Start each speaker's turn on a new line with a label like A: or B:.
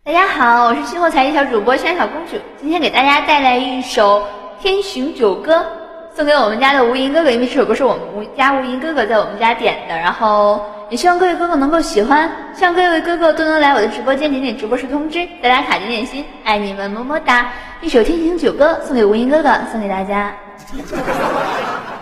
A: 大家好，我是新后才艺小主播萱小公主，今天给大家带来一首《天巡九歌》，送给我们家的无垠哥哥，因为这首歌是我们家无垠哥哥在我们家点的，然后也希望各位哥哥能够喜欢，希望各位哥哥都能来我的直播间点点直播时通知，打打卡点点心，爱你们么么哒！一首《天巡九歌》送给无垠哥哥，送给大家。